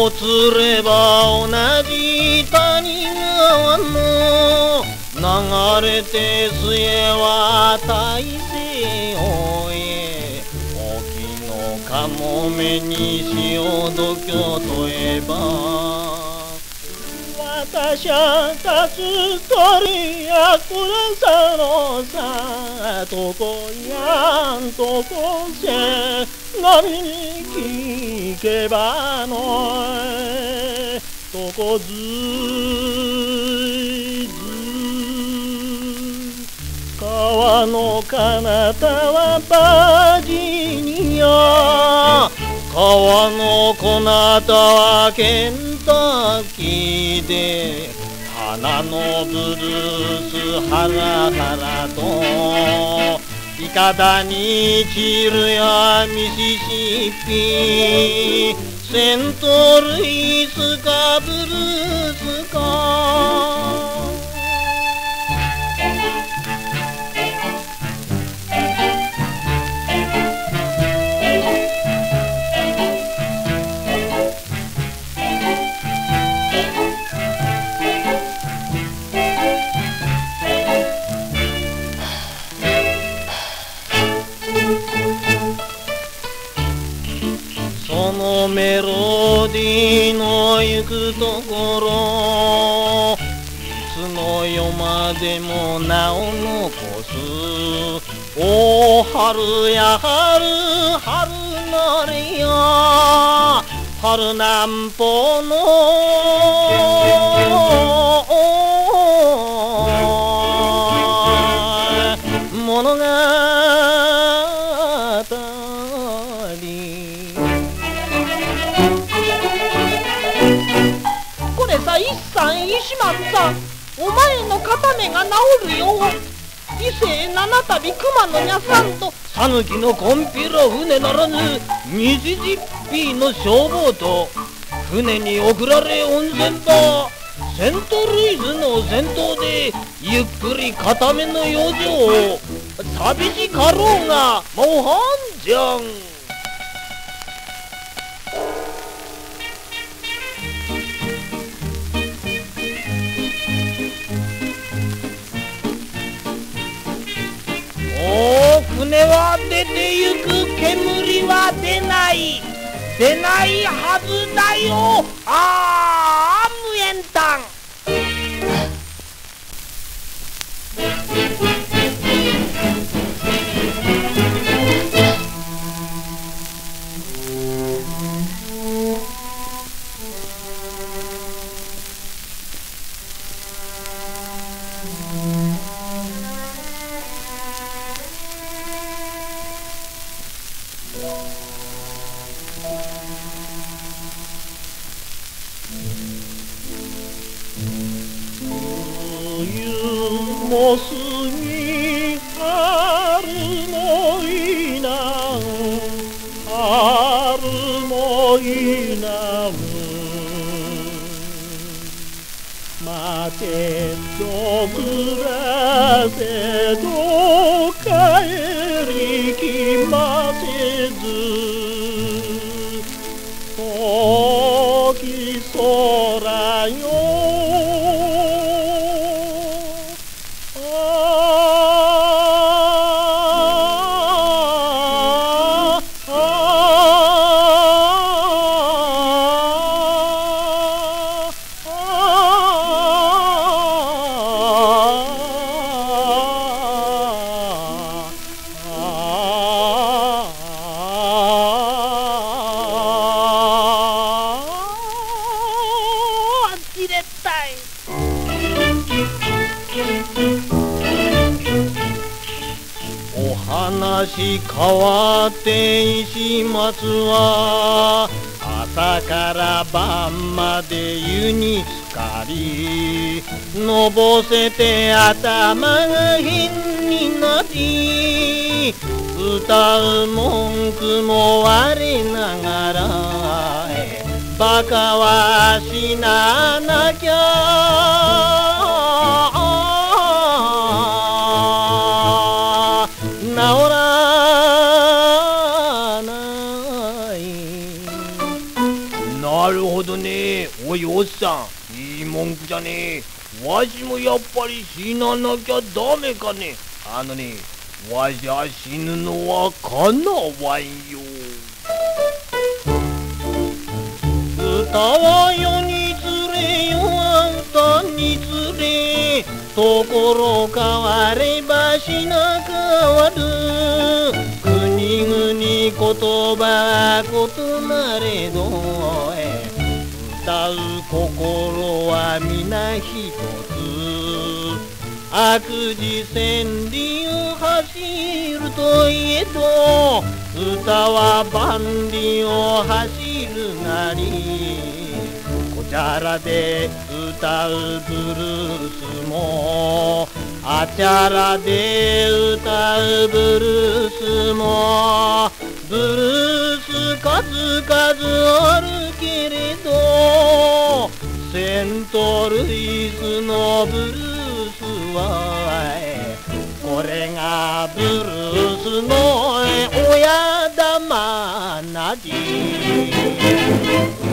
とつれば同じ谷川の流れて末は大西洋へ沖のかもめに潮時を問えば私は立つ鳥やこらさのさとこやんとこせ波に聞けばのとこずいず川の彼方はバージニア川の彼方はケンタッキーで花のブルースハラハラといかだに散るやミシシッピセントルイスかブルースかそのメロディーの行くところいつの世までも名を残すお春や春春なれや春南方の物語これさ一山石万さんお前の片目が治るよ伊勢七旅熊のにゃさんと讃岐のコンピラ船ならぬミシシッピの消防と船に送られ温泉だセントルイスの先頭でゆっくり片目の養生を寂しかろうが模範じゃん船は出てゆく煙は出ないはずだよ無縁譚もすぎ春もいな春もいな待てど暮らせど帰りきませず時空よお話変わって石松は朝から晩まで湯につかりのぼせて頭が変になり歌う文句も我ながらバカは死ななきゃ治らないならるほどね。おいおっさん、いい文句じゃねえ。わしもやっぱり死ななきゃダメかね。わしゃ死ぬのはかなわんよ。歌は世につれ、世は歌につれ、ところ変われば品変わる。国々言葉は異なれど、歌う心は皆一つ。悪事千里を走るといえど、歌は万里を走るなり。こちゃらで歌うブルースも、あちゃらで歌うブルースも、ブルース数々あるけれど、セントルイスのブルースはこれがブルースの親玉なり。